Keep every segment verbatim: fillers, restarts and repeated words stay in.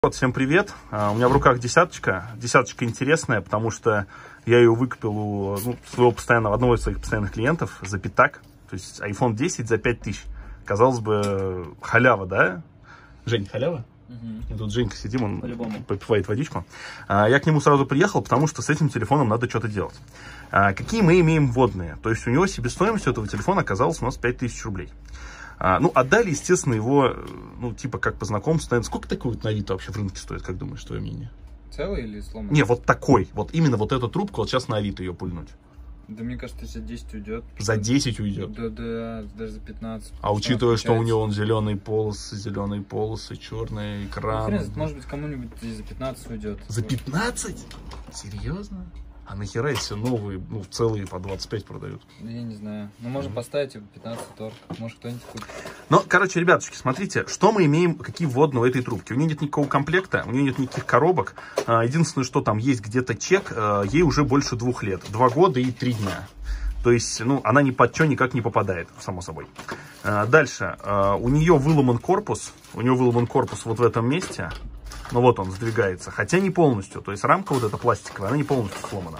Вот, всем привет. Uh, у меня в руках десяточка. Десяточка интересная, потому что я ее выкупил у ну, своего постоянного, одного из своих постоянных клиентов за пятак. То есть айфон десять за пять тысяч. Казалось бы, халява, да? Жень, халява? Угу. Тут Женька сидим, он попивает водичку. Uh, я к нему сразу приехал, потому что с этим телефоном надо что-то делать. Uh, какие мы имеем вводные? То есть у него себестоимость этого телефона оказалась у нас пять тысяч рублей. А, ну, отдали, естественно, его, ну, типа, как по знакомству. Наверное, сколько такой вот на Авито вообще в рынке стоит, как думаешь, твое мнение? Целый или сломанный? Не, вот такой. Вот именно вот эту трубку, вот сейчас на Авито ее пульнуть. Да, мне кажется, за десять уйдет. За десять уйдет? Да, да, даже за пятнадцать. А учитывая, что у него он зеленые полосы, зеленые полосы, черный экран. Ну, хрен, может быть, кому-нибудь за пятнадцать уйдет. За пятнадцать? Серьезно? А нахера все новые, ну, целые по двадцать пять продают? Я не знаю. Ну, можно mm-hmm. поставить пятнадцать торг. Может, кто-нибудь купит. Ну, короче, ребятушки, смотрите, что мы имеем, какие вводные у этой трубки. У нее нет никакого комплекта, у нее нет никаких коробок. Единственное, что там есть где-то чек, ей уже больше двух лет. Два года и три дня. То есть, ну, она ни под что никак не попадает, само собой. Дальше. У нее выломан корпус. У нее выломан корпус вот в этом месте. Ну вот он сдвигается, хотя не полностью. То есть рамка вот эта пластиковая, она не полностью сломана.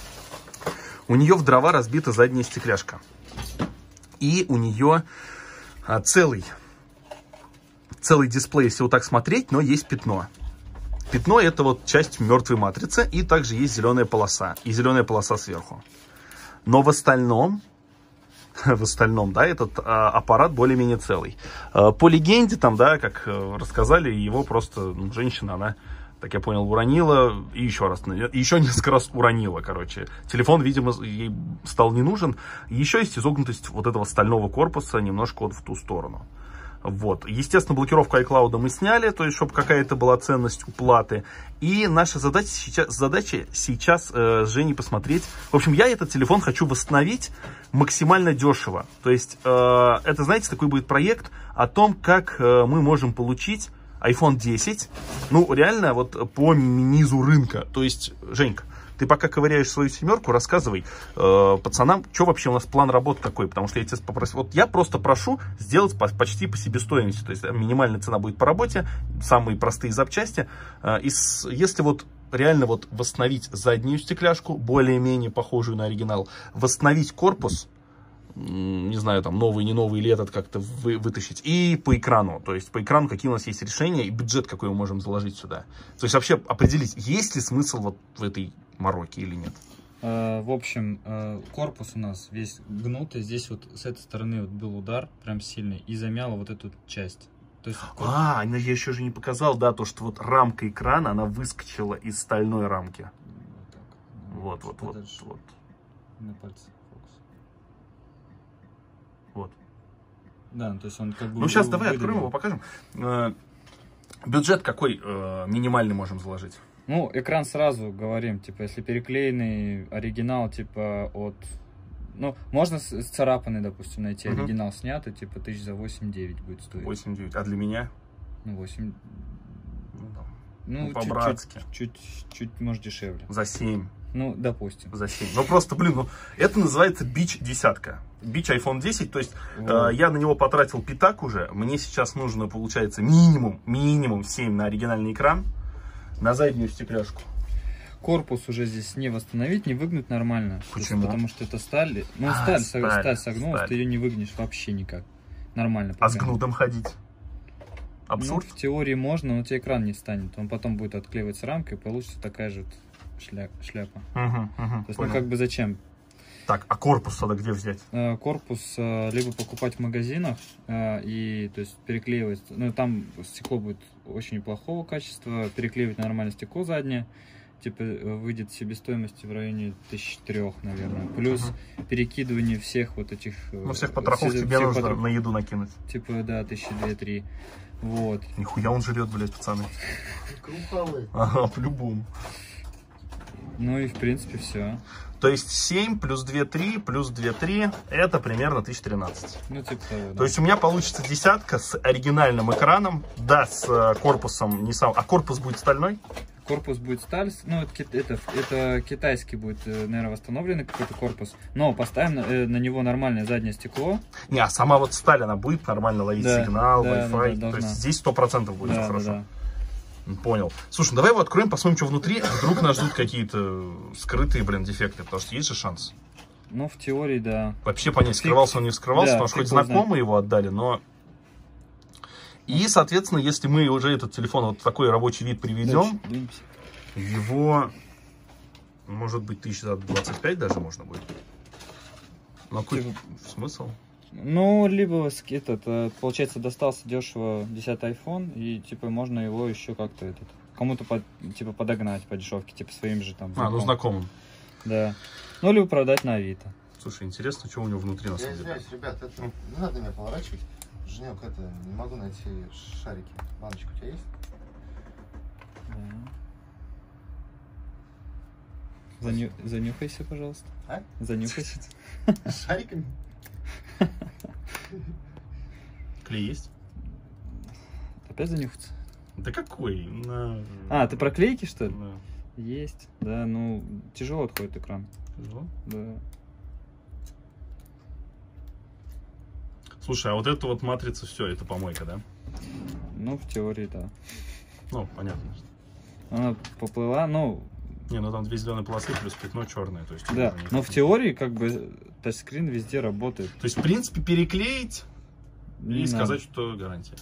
У нее в дрова разбита задняя стекляшка. И у нее а, целый, целый дисплей, если вот так смотреть, но есть пятно. Пятно — это вот часть мертвой матрицы, и также есть зеленая полоса. И зеленая полоса сверху. Но в остальном... в остальном, да, этот а, аппарат более-менее целый. А, по легенде, там, да, как а, рассказали, его просто ну, женщина, она, так я понял, уронила, и еще раз, еще несколько раз уронила, короче. Телефон, видимо, ей стал не нужен. Еще есть изогнутость вот этого стального корпуса немножко вот в ту сторону. Вот. Естественно, блокировку iCloud мы сняли, то есть, чтобы какая-то была ценность уплаты. И наша задача сейчас, задача сейчас э, с Женей посмотреть. В общем, я этот телефон хочу восстановить максимально дешево. То есть, э, это, знаете, такой будет проект о том, как э, мы можем получить айфон десять, ну, реально, вот по низу рынка. То есть, Женька, ты пока ковыряешь свою семерку, рассказывай э, пацанам, что вообще у нас план работы такой, потому что я тебя попросил, вот я просто прошу сделать по, почти по себестоимости, то есть минимальная цена будет по работе, самые простые запчасти, э, и с, если вот реально вот восстановить заднюю стекляшку, более-менее похожую на оригинал, восстановить корпус, не знаю, там, новый, не новый, или этот как-то вы, вытащить. И по экрану, то есть по экрану какие у нас есть решения и бюджет, какой мы можем заложить сюда. То есть вообще определить, есть ли смысл вот в этой мороке или нет. Э, в общем, э, корпус у нас весь гнутый. Здесь вот с этой стороны вот был удар прям сильный и замяло вот эту часть. То есть, корпус... А, я еще же не показал, да, то, что вот рамка экрана, она выскочила из стальной рамки. Вот, так. вот, вот, вот, вот. На пальце. Вот. Да, то есть он как бы... Ну, сейчас давай откроем его, покажем. Э, бюджет какой э, минимальный можем заложить? Ну, экран сразу говорим, типа, если переклеенный оригинал, типа, от... Ну, можно с, с царапанной, допустим, найти uh-huh. оригинал снятый, типа, тысяч за восемь-девять будет стоить. восемь-девять. А для меня? Ну, восемь... Ну, ну по-братски. Чуть-чуть, чуть, может, дешевле. За семь. Ну, допустим. За семь. Ну, просто, блин, ну, это называется бич десятка. Бич айфон десять, то есть э, я на него потратил пятак уже. Мне сейчас нужно, получается, минимум, минимум семь на оригинальный экран, на заднюю стекляшку. Корпус уже здесь не восстановить, не выгнуть нормально. Почему? Есть, потому что это сталь. Ну, а, сталь, сталь, сталь согнулась, сталь. Ты ее не выгнешь вообще никак. Нормально. А с гнутом ходить? Абсурд? Ну, в теории можно, но тебе экран не встанет. Он потом будет отклеиваться рамкой, и получится такая же вот шля... шляпа. Угу, угу, То есть, понял. Ну, как бы зачем? Так, а корпус тогда где взять? Корпус либо покупать в магазинах и, то есть, переклеивать. Ну, там стекло будет очень плохого качества. Переклеивать нормальное стекло заднее. Типа, выйдет себестоимости в районе тысячи трех, наверное. Плюс uh-huh. перекидывание всех вот этих... Ну, всех потрохов все, тебе нужно потрох... на еду накинуть. Типа, да, тысячи две-три. Вот. Нихуя он жрет, блядь, пацаны. Ага, по-любому. Ну и в принципе все. То есть семь плюс две-три плюс две-три это примерно тысяча тринадцать. Ну, типа того, да. То есть у меня получится десятка с оригинальным экраном, да, с корпусом не сам. А корпус будет стальной? Корпус будет сталь, ну это, это, это китайский будет, наверное, восстановленный какой-то корпус, но поставим на, на него нормальное заднее стекло. Не, а сама вот сталь, она будет нормально ловить да, сигнал, да, Wi-Fi, да, да, то есть здесь сто процентов будет да, хорошо. Да, да. Понял. Слушай, ну давай его откроем, посмотрим, что внутри. Вдруг нас ждут какие-то скрытые, блин, дефекты, потому что есть же шанс. Ну, в теории, да. Вообще понять, скрывался он, не скрывался, да, потому что хоть знакомые его отдали, но... И, соответственно, если мы уже этот телефон вот в такой рабочий вид приведем, его, может быть, тысяч за двадцать пять даже можно будет. Но какой Типа... смысл? Ну, либо этот, получается, достался дешево десятый айфон, и, типа, можно его еще как-то, этот, кому-то, под, типа, подогнать по дешевке, типа, своим же там. А, ну, знакомым. Да. Ну, либо продать на Авито. Слушай, интересно, что у него внутри, на самом деле. Я извиняюсь, ребят, это не надо меня поворачивать. Женек, это, не могу найти шарики. Баночка у тебя есть? Да. Заню... Занюхайся, пожалуйста. А? Занюхайся. С шариками? Клей есть? Опять занюхаться? Да какой? На... А, ты про клейки, что ли? Да. Есть. Да, ну, тяжело отходит экран. Тяжело? Да. Слушай, а вот эта вот матрица, все, это помойка, да? Ну, в теории, да. Ну, понятно. Она поплыла, ну... Не, ну там две зеленые полосы плюс пятно черное. То есть, да, но в теории, как бы, тачскрин везде работает. То есть, в принципе, переклеить не и надо. сказать, что гарантия.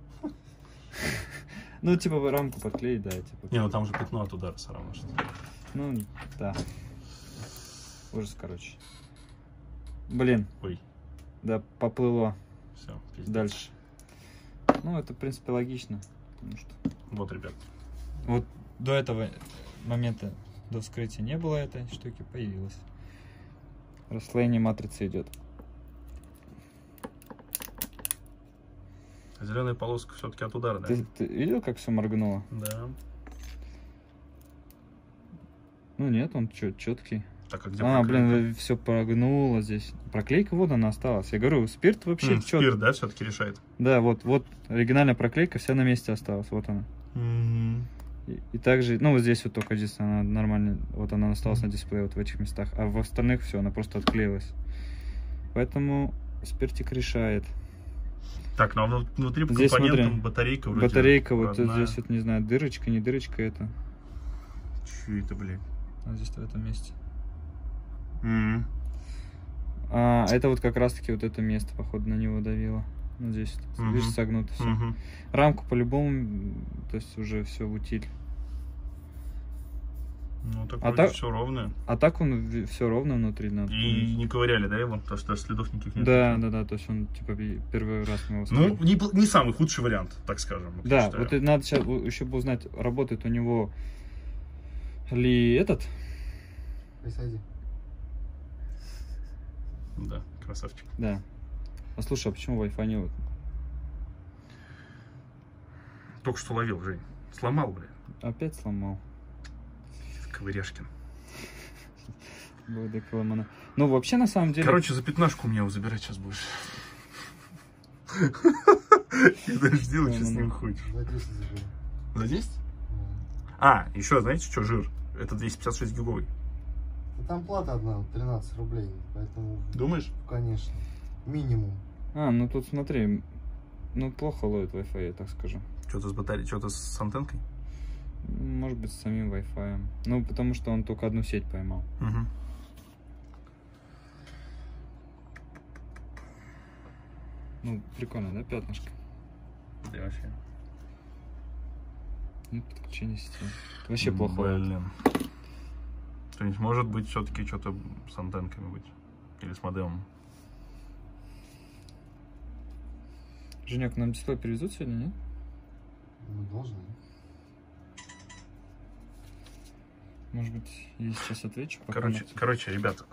Ну, типа, рамку подклеить, да, типа. Не, ну там же пятно от удара все равно. Что... Ну, да. Ужас, короче. Блин. Ой. Да, поплыло. Все, дальше. Ну, это, в принципе, логично. Потому что... Вот, ребят. Вот до этого момента, до вскрытия не было этой штуки, появилась. Расслоение матрицы идет. Зеленая полоска все-таки от удара, да? Ты, ты видел, как все моргнуло? Да. Ну нет, он чет, четкий. Так, а где А, проклейка? блин, все прогнуло здесь. Проклейка вот она осталась. Я говорю, спирт вообще М, чет... Спирт, да, все-таки решает? Да, вот, вот оригинальная проклейка вся на месте осталась. Вот она. Mm-hmm. И, и также, ну вот здесь вот только здесь она нормально, вот она осталась на дисплее вот в этих местах, а в остальных все, она просто отклеилась. Поэтому спиртик решает. Так, ну а внутри по здесь, компонентам смотри, батарейка вроде батарейка, вот родная. здесь вот, не знаю, дырочка, не дырочка это. Че это, блин? А здесь в этом месте. Mm-hmm. А это вот как раз таки вот это место, походу, на него давило. Вот здесь, Mm-hmm. видишь, согнуто все. Mm-hmm. Рамку по-любому, то есть уже все в утиль. Ну, так а вроде так, все ровное. А так он все ровно внутри. Надо И помнить. не ковыряли, да, его? Потому что следов никаких нет. Да, да, да, то есть он, типа, первый раз мы его Ну, не, не самый худший вариант, так скажем. Вот да, вот надо сейчас еще бы узнать, работает у него ли этот. Присади. Да, красавчик. Да. А слушай, а почему Wi-Fi не вот? Только что ловил, Жень. Сломал, блин. Опять сломал. Ковыряшкин. Ну, вообще, на самом деле... Короче, за пятнашку у меня его забирать сейчас будешь. Я даже делаю, что с ним хочешь. За десять заберу. За десять? А, еще, знаете, что жир? Это двести пятьдесят шесть гиговый. Там плата одна, тринадцать рублей, поэтому... Думаешь? Конечно. Минимум. А, ну тут смотри, ну плохо ловит Wi-Fi, я так скажу. Что-то с батареей, что-то с антенкой? Может быть, с самим Wi-Fi. Ну, потому что он только одну сеть поймал. Угу. Ну, прикольно, да, пятнышко? Да, вообще. Нет подключения сети. Это вообще плохо. Блин. То есть, может быть, все-таки что-то с антенками быть. Или с модемом. Женек, нам дисплей перевезут сегодня, нет? Мы должны. Может быть, я сейчас отвечу. Пока Короче, на... короче, ребят,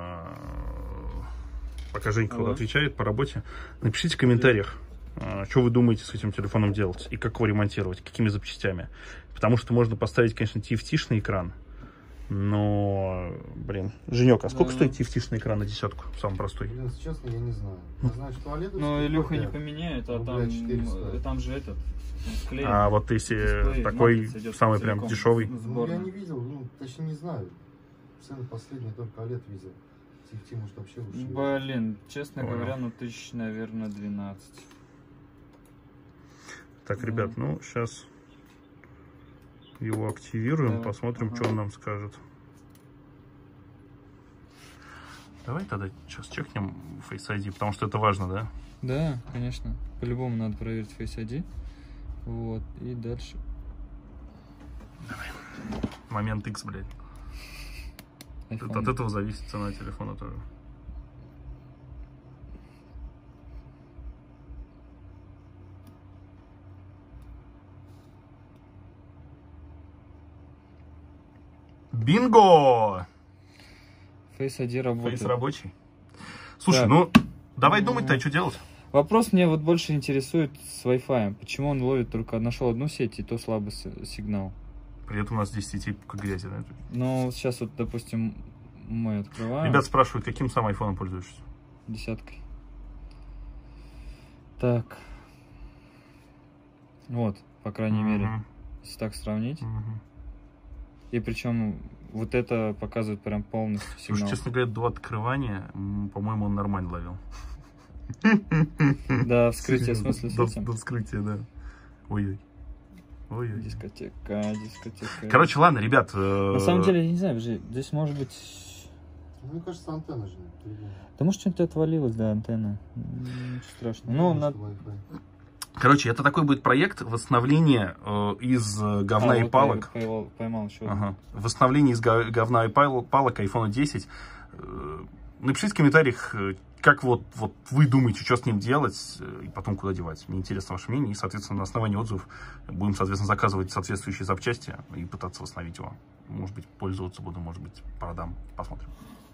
пока Женька вот отвечает по работе, напишите в комментариях, что вы думаете с этим телефоном делать и как его ремонтировать, какими запчастями. Потому что можно поставить, конечно, ти эф ти-шный экран, но, блин, Женек, а сколько да. стоит ти эф ти-шный экран на десятку, самый простой? Блин, честно, я не знаю. Я знаю, что туалет... Ну, Илюха не поменяет, а там, там же этот... Клей, а вот если такой самый прям дешевый? Ну, я не видел, ну, точнее не знаю. Цены последние только OLED видел. ти эф ти, может, вообще ушли. Блин, честно Ой. говоря, ну тысяч, наверное, двенадцать. Так, ребят, ну, сейчас его активируем, Давай. посмотрим, Ага. что он нам скажет. Давай тогда сейчас чекнем Face ай ди, потому что это важно, да? Да, конечно. По-любому надо проверить Face ай ди. Вот, и дальше. Момент X, блядь. iPhone. От этого зависит цена телефона тоже. Бинго! Face ай ди работает. Фейс рабочий. Слушай, Так. ну давай думать-то, что делать? Вопрос меня вот больше интересует с Wi-Fi. Почему он ловит только, нашел одну сеть, и то слабый с- сигнал? При этом у нас здесь сети как грязи, да? Ну, сейчас вот, допустим, мы открываем. Ребят спрашивают, каким сам айфоном пользуешься? Десяткой. Так. Вот, по крайней мере, Мгм. если так сравнить. Мгм. И причем вот это показывает прям полностью Слушай, сигнал. честно говоря, до открывания, м, по-моему, он нормально ловил. Да, вскрытие, в смысле, с До, этим? до вскрытия, да. Ой-ой. Ой-ой. Дискотека, дискотека. Короче, ладно, ребят. э, На самом деле, я не знаю, подожди, здесь может быть... Мне кажется, антенна же. Да может что-нибудь отвалилось, да, антенна. М, Ничего страшного. Ну, на... Короче, это такой будет проект восстановления э, из э, говна А, и вот палок. я поймал, поймал еще. Ага. Восстановление из га- говна и пал- палок айфона десять. Э, Напишите в комментариях, э, как вот, вот вы думаете, что с ним делать, э, и потом куда девать. Мне интересно ваше мнение. И, соответственно, на основании отзывов будем, соответственно, заказывать соответствующие запчасти и пытаться восстановить его. Может быть, пользоваться буду, может быть, продам. Посмотрим.